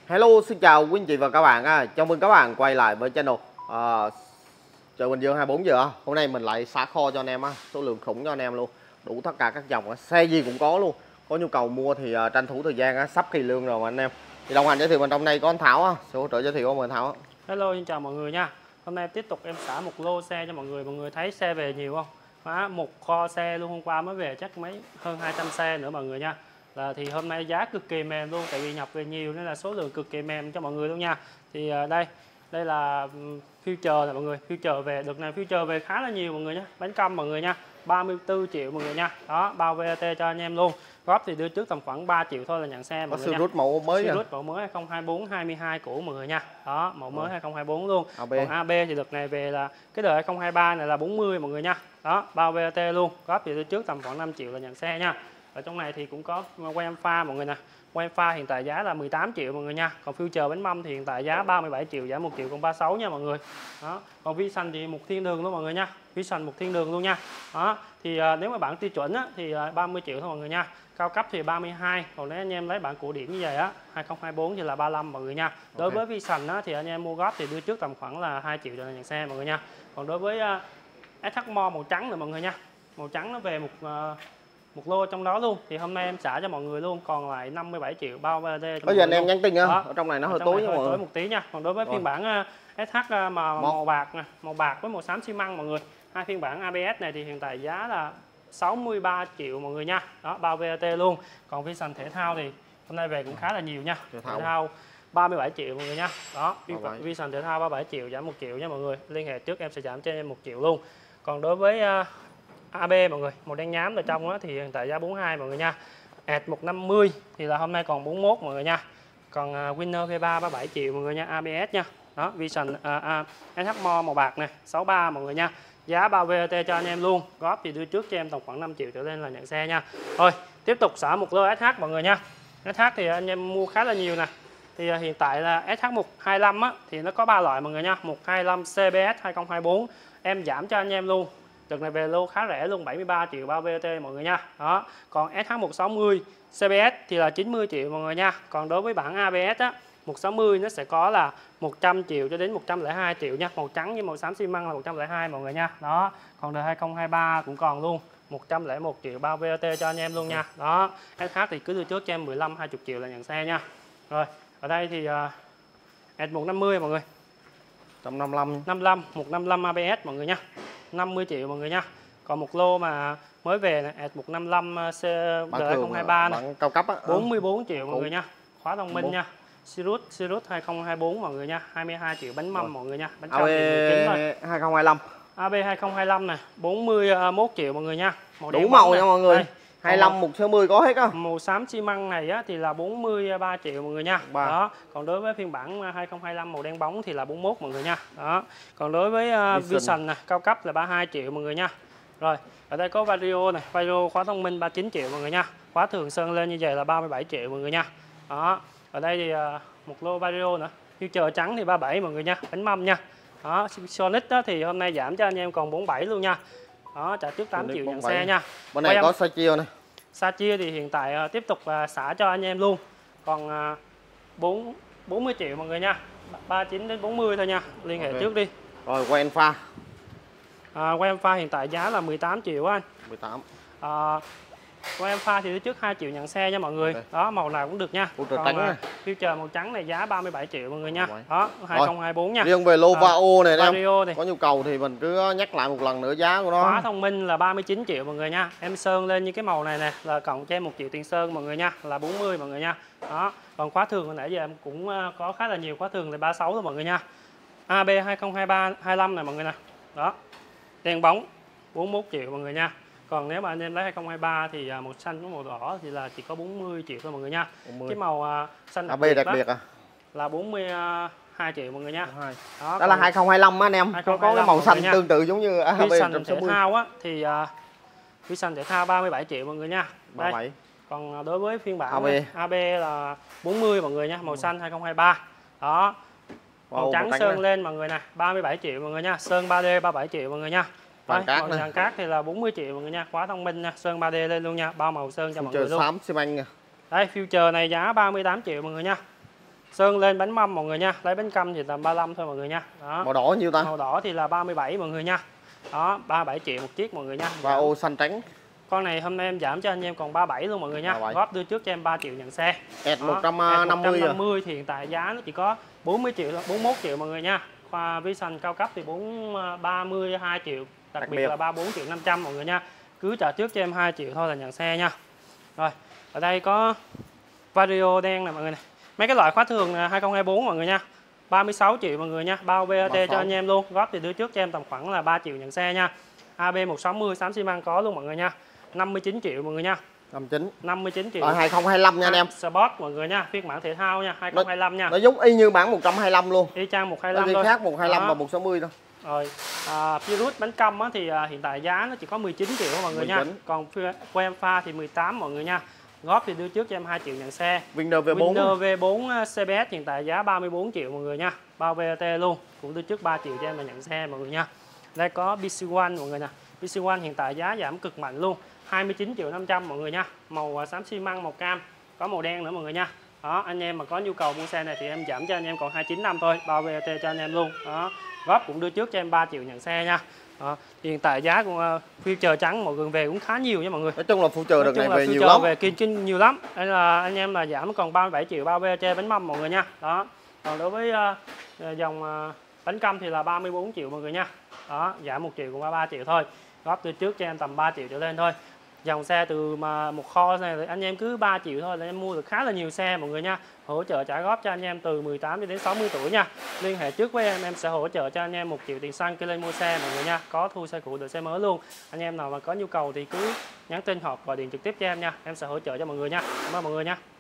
Hello, xin chào quý anh chị và các bạn. Chào mừng các bạn quay lại với channel Chợ Bình Dương 24 giờ. Hôm nay mình lại xả kho cho anh em số lượng khủng cho anh em luôn. Đủ tất cả các dòng xe gì cũng có luôn. Có nhu cầu mua thì tranh thủ thời gian sắp kỳ lương rồi mà anh em. Thì đồng hành giới thiệu mình trong này có anh Thảo sự hỗ trợ giới thiệu của mình Thảo. Hello, xin chào mọi người nha. Hôm nay tiếp tục em xả một lô xe cho mọi người. Mọi người thấy xe về nhiều không? Một kho xe luôn, hôm qua mới về chắc mấy hơn 200 xe nữa mọi người nha. Thì hôm nay giá cực kỳ mềm luôn, tại vì nhập về nhiều nên là số lượng cực kỳ mềm cho mọi người luôn nha. Thì đây là future nè mọi người, future về đợt này future về khá là nhiều mọi người nhé. Bánh căm mọi người nha, 34 triệu mọi người nha. Đó, bao VAT cho anh em luôn. Góp thì đưa trước tầm khoảng 3 triệu thôi là nhận xe mọi người nha. Có mẫu mới Sirius mẫu mới 2024 22 cũ mọi người nha. Đó, mẫu mới 2024 luôn. AB. Còn AB thì đợt này về là cái đời 2023 này là 40 mọi người nha. Đó, bao VAT luôn. Góp thì đưa trước tầm khoảng 5 triệu là nhận xe nha. Ở trong này thì cũng có quay em pha mọi người nè. Quay em pha hiện tại giá là 18 triệu mọi người nha. Còn future bánh mâm thì hiện tại giá 37 triệu, giá 1 triệu còn 36 nha mọi người. Đó. Còn Vision thì một thiên đường luôn mọi người nha. Vision một thiên đường luôn nha. Đó. Thì nếu mà bản tiêu chuẩn thì 30 triệu thôi mọi người nha. Cao cấp thì 32, còn nếu anh em lấy bản cổ điển như vậy 2024 thì là 35 mọi người nha. Đối với Vision thì anh em mua góp thì đưa trước tầm khoảng là 2 triệu cho nhận xe mọi người nha. Còn đối với SH Mo màu trắng nữa mọi người nha. Màu trắng nó về một lô trong đó luôn, thì hôm nay em xả cho mọi người luôn, còn lại 57 triệu bao VAT. Bây giờ anh em nhắn tin ở trong này nó hơi tối tối một tí nha. Còn đối với phiên bản SH màu bạc nè, màu bạc với màu xám xi măng mọi người, hai phiên bản ABS này thì hiện tại giá là 63 triệu mọi người nha. Đó, bao VAT luôn. Còn Vision thể thao thì hôm nay về cũng khá là nhiều nha. Thể thao 37 triệu mọi người nha. Đó, Vision thể thao 37 triệu giảm 1 triệu nha mọi người. Liên hệ trước em sẽ giảm cho em 1 triệu luôn. Còn đối với AB mọi người, màu đen nhám ở trong thì hiện tại giá 42 mọi người nha. Ẹt 150 thì là hôm nay còn 41 mọi người nha. Còn Winner V3 37 triệu mọi người nha, ABS nha. Đó, Vision SH Mo màu bạc này 63 mọi người nha. Giá bao VAT cho anh em luôn. Góp thì đưa trước cho em tầm khoảng 5 triệu trở lên là nhận xe nha. Thôi, tiếp tục xả một lô SH mọi người nha. SH thì anh em mua khá là nhiều nè. Thì hiện tại là SH125 thì nó có 3 loại mọi người nha. 125 CBS 2024 em giảm cho anh em luôn. Đợt này về lô khá rẻ luôn, 73 triệu bao VAT mọi người nha. Đó. Còn SH160 CBS thì là 90 triệu mọi người nha. Còn đối với bản ABS 160 nó sẽ có là 100 triệu cho đến 102 triệu nha. Màu trắng với màu xám xi măng là 102 mọi người nha. Đó. Còn đời 2023 cũng còn luôn, 101 triệu bao VAT cho anh em luôn nha. Đó. SH thì cứ đưa trước cho em 15 20 triệu là nhận xe nha. Rồi, ở đây thì S150 mọi người. 155 155 ABS mọi người nha. 50 triệu mọi người nha. Còn một lô mà mới về này, S155 đời2023 này, cao cấp 44 triệu mọi người nha. Khóa thông minh nha. Sirius 2024 mọi người nha, 22 triệu bánh mâm mọi người nha. Bánh AB 2025. AB 2025 này, 41 triệu mọi người nha. Màu đủ màu nha mọi người. Đây. 25 160 có hết Màu xám xi măng này thì là 43 triệu mọi người nha. Đó. Còn đối với phiên bản 2025 màu đen bóng thì là 41 mọi người nha. Đó. Còn đối với Vision này, cao cấp là 32 triệu mọi người nha. Rồi, ở đây có Vario này, Vario khóa thông minh 39 triệu mọi người nha. Khóa thường sơn lên như vậy là 37 triệu mọi người nha. Đó. Ở đây thì một lô Vario nữa. Future trắng thì 37 mọi người nha, bánh mâm nha. Đó, Sonic thì hôm nay giảm cho anh em còn 47 luôn nha. Đó, trả trước 8 triệu nhận xe nha. Bên này có sa chia này. Sa chia thì hiện tại tiếp tục xả cho anh em luôn. Còn 40 triệu mọi người nha. 39 đến 40 thôi nha. Liên hệ trước đi. Rồi quay em pha. Quay em pha hiện tại giá là 18 triệu anh. 18. Quay em pha thì đưa trước 2 triệu nhận xe nha mọi người. Đó, màu nào cũng được nha. Còn future màu trắng này giá 37 triệu mọi người nha. Đó, 2024 nha. Riêng về lô Vario này em có nhu cầu thì mình cứ nhắc lại một lần nữa giá của nó. Khóa thông minh là 39 triệu mọi người nha. Em sơn lên như cái màu này nè là cộng cho em 1 triệu tiền sơn mọi người nha, là 40 mọi người nha. Đó. Còn khóa thường hồi nãy giờ em cũng có khá là nhiều khóa thường là 36 thôi mọi người nha. AB 2023 25 này mọi người nè. Đó. Đen bóng 41 triệu mọi người nha. Còn nếu mà anh em lấy 2023 thì màu xanh với màu đỏ thì là chỉ có 40 triệu thôi mọi người nha. 40. Cái màu xanh AB đặc biệt là 42 triệu mọi người nha. Đó là 2025 anh em. Có cái màu xanh tương tự giống như AB Vision thể thao thì Vision thể thao 37 triệu mọi người nha. 37. Đây. Còn đối với phiên bản AB là 40 mọi người nha, màu xanh 2023. Đó. Màu trắng sơn lên mọi người nè, 37 triệu mọi người nha. Sơn 3D 37 triệu mọi người nha. Đấy, màu vàng cát thì là 40 triệu mọi người nha. Khóa thông minh nha, sơn 3D lên luôn nha, bao màu sơn cho mọi người luôn. Xám xi măng nha. Đây, future này giá 38 triệu mọi người nha. Sơn lên bánh mâm mọi người nha. Lấy bánh căm thì tầm 35 thôi mọi người nha. Đó. Màu đỏ nhiêu ta? Màu đỏ thì là 37 mọi người nha. Đó, 37 triệu một chiếc mọi người nha. Và ô xanh trắng. Con này hôm nay em giảm cho anh em còn 37 luôn mọi người nha. 37. Góp đưa trước cho em 3 triệu nhận xe. S Đó, 150 rồi. S150 thì hiện tại giá nó chỉ có 40 triệu, 41 triệu mọi người nha. Khoa Vision cao cấp thì 32 triệu, đặc biệt là 34 triệu 500 mọi người nha. Cứ trả trước cho em 2 triệu thôi là nhận xe nha. Rồi, ở đây có Vario đen này mọi người này. Mấy cái loại khóa thường 2024 mọi người nha. 36 triệu mọi người nha, bao VAT 36. cho anh em luôn. Góp thì đưa trước cho em tầm khoảng là 3 triệu nhận xe nha. AB 160 xám xi măng có luôn mọi người nha. 59 triệu mọi người nha. 59 triệu. Ở 2025 nha anh em. Sport mọi người nha, phiên bản thể thao nha, 2025 nha. Nó giống y như bản 125 luôn. Y chang 125 thôi. thôi. Khác 125 đó. và 160 thôi. Rồi, Virus bánh căm thì hiện tại giá nó chỉ có 19 triệu mọi người 19. Nha. Còn que pha thì 18 mọi người nha. Góp thì đưa trước cho em 2 triệu nhận xe. Windows V4. Windows V4 CBS hiện tại giá 34 triệu mọi người nha. Bao VAT luôn, cũng đưa trước 3 triệu cho em là nhận xe mọi người nha. Đây có PC One mọi người nè. PC One hiện tại giá giảm cực mạnh luôn. 29 triệu 500 mọi người nha. Màu xám xi măng, màu cam, có màu đen nữa mọi người nha. Đó, anh em mà có nhu cầu mua xe này thì em giảm cho anh em còn 295 thôi, bao VAT cho anh em luôn. Đó, góp cũng đưa trước cho em 3 triệu nhận xe nha. Đó, hiện tại giá của future trắng mọi người về cũng khá nhiều nha mọi người. Nói chung là future đợt này về nhiều lắm. Về kinh nhiều lắm. Nên là anh em là giảm còn 37 triệu bao VAT bánh mâm mọi người nha. Đó. Còn đối với dòng bánh căm thì là 34 triệu mọi người nha. Đó, giảm 1 triệu cũng 33 triệu thôi. Góp từ trước cho em tầm 3 triệu trở lên thôi. Dòng xe từ mà một kho này thì anh em cứ 3 triệu thôi là em mua được khá là nhiều xe mọi người nha. Hỗ trợ trả góp cho anh em từ 18 đến 60 tuổi nha. Liên hệ trước với em sẽ hỗ trợ cho anh em 1 triệu tiền xăng khi lên mua xe mọi người nha. Có thu xe cũ được xe mới luôn. Anh em nào mà có nhu cầu thì cứ nhắn tin hoặc gọi điện trực tiếp cho em nha. Em sẽ hỗ trợ cho mọi người nha. Cảm ơn mọi người nha.